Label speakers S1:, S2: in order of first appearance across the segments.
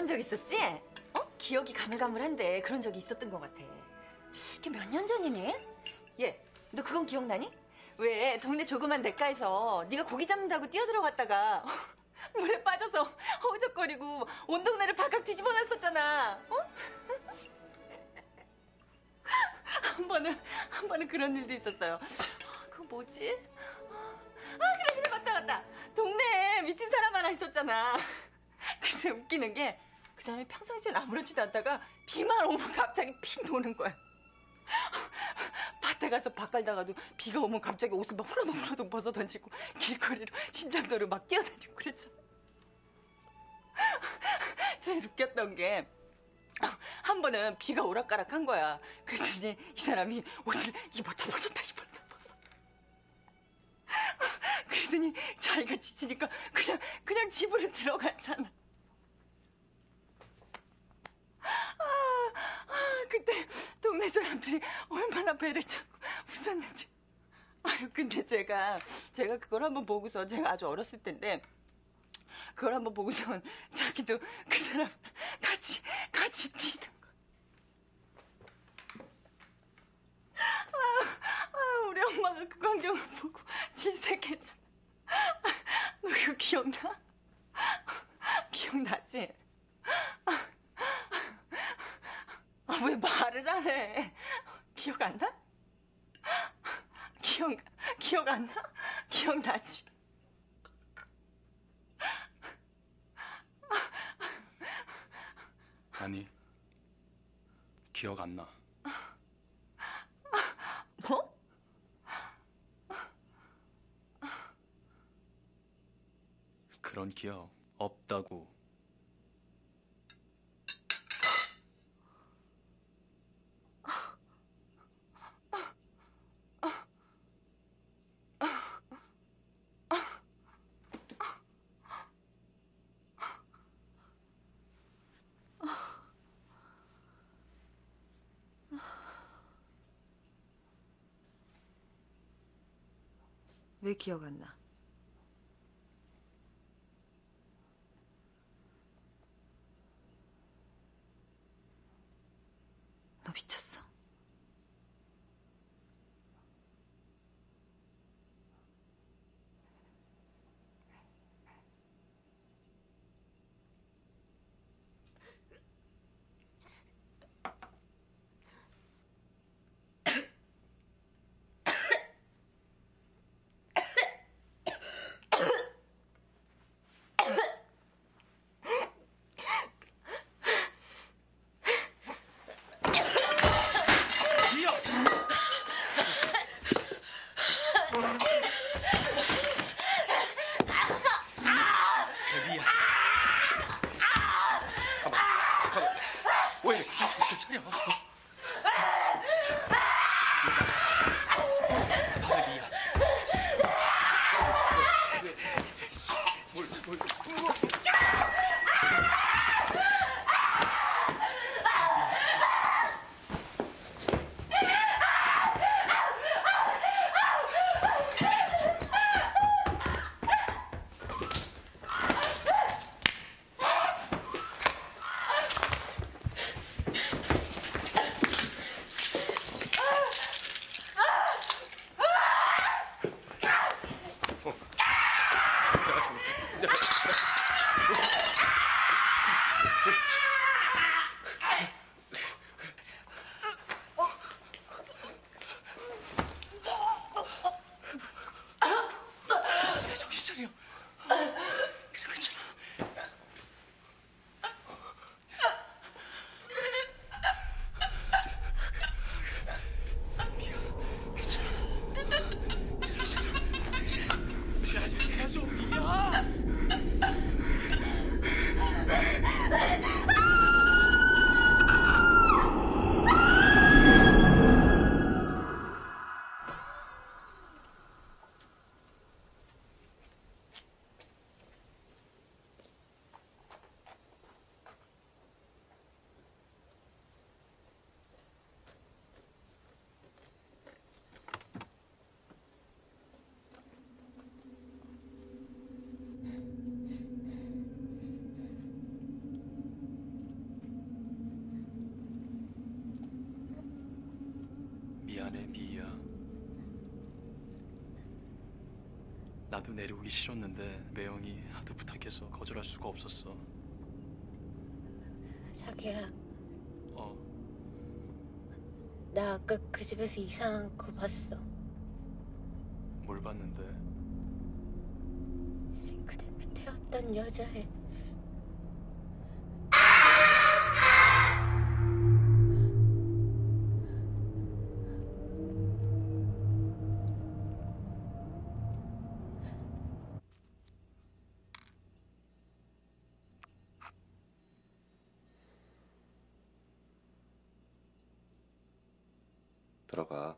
S1: 그런 적 있었지? 기억이 가물가물한데 그런 적이 있었던 것 같아. 그게 몇 년 전이니? 얘, 너 그건 기억나니? 왜 동네 조그만 냇가에서 네가 고기 잡는다고 뛰어들어갔다가 물에 빠져서 허우적거리고 온 동네를 바깥 뒤집어 놨었잖아. 한 번은 그런 일도 있었어요. 그거 뭐지? 그래, 맞다. 동네에 미친 사람 하나 있었잖아. 근데 웃기는 게 그 사람이 평상시엔 아무렇지도 않다가 비만 오면 갑자기 픽 도는 거야. 밭에 가서 밥 갈다가도 비가 오면 갑자기 옷을 막 후러덩 벗어던지고 길거리로 신장도로 막 뛰어다니고 그랬잖아. 제일 웃겼던 게 한 번은 비가 오락가락한 거야. 그랬더니 이 사람이 옷을 입었다 벗었다. 그러더니 자기가 지치니까 그냥 집으로 들어갔잖아. 그때 동네 사람들이 얼마나 배를 차고 웃었는지. 근데 제가 그걸 한번 보고서, 제가 아주 어렸을 때인데 그걸 한번 보고서 자기도 그 사람 같이 뛰는 거. 우리 엄마가 그 광경을 보고 질색했잖아. 너 그거 기억나? 기억나지? 왜 말을 안 해? 기억 안 나? 기억 안 나? 기억나지?
S2: 아니, 기억 안 나.
S1: 뭐?
S2: 그런 기억 없다고.
S1: 왜 기억 안 나? 너 미쳤어?
S2: 미안해, 미희야. 나도 내려오기 싫었는데 매형이 하도 부탁해서 거절할 수가 없었어.
S3: 자기야,
S2: 어,
S3: 나 아까 그 집에서 이상한 거 봤어.
S2: 뭘 봤는데?
S3: 싱크대 밑에 어떤 여자애.
S4: 들어가.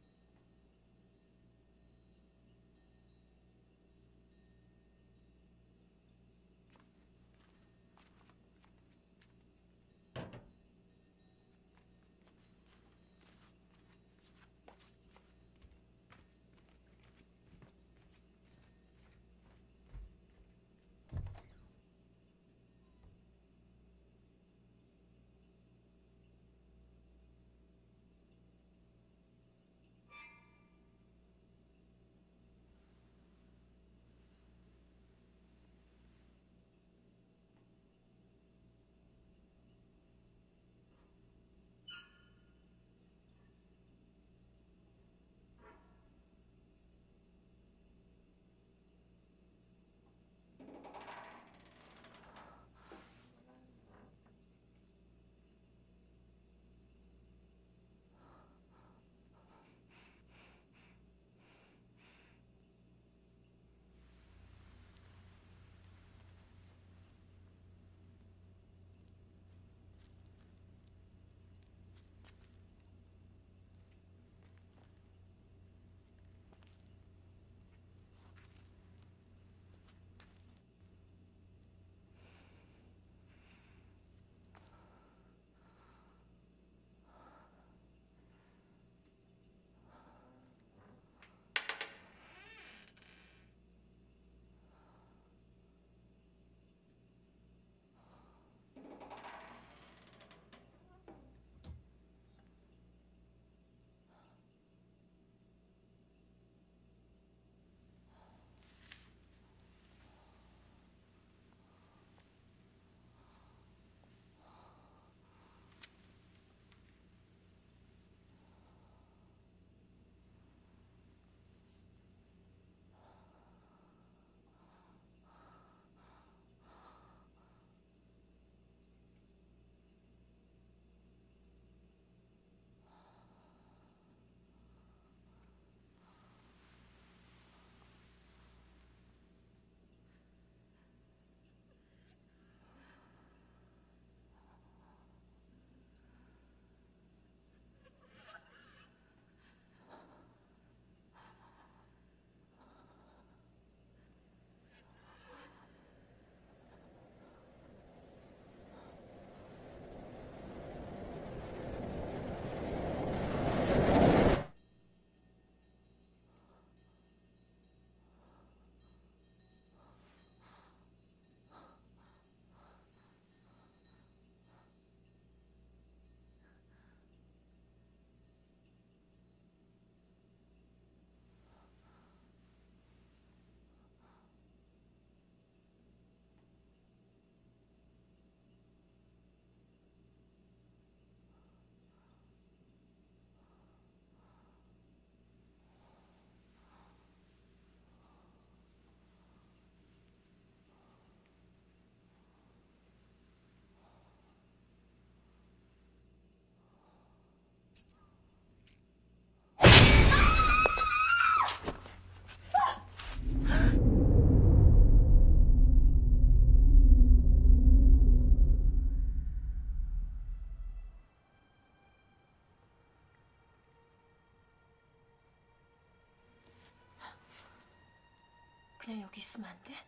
S1: 그냥 여기 있으면 안 돼?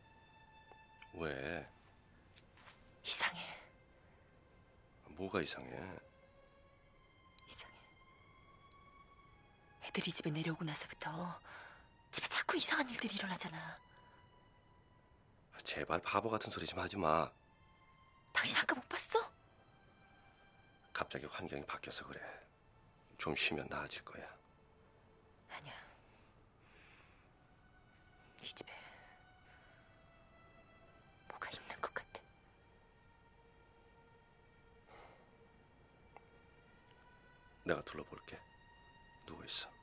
S4: 왜?
S1: 이상해.
S4: 뭐가 이상해?
S1: 이상해. 애들이 집에 내려오고 나서부터 집에 자꾸 이상한 일들이 일어나잖아.
S4: 제발 바보 같은 소리 좀 하지 마.
S1: 당신 아까 못 봤어?
S4: 갑자기 환경이 바뀌어서 그래. 좀 쉬면 나아질 거야. 내가 둘러볼게. 누구 있어?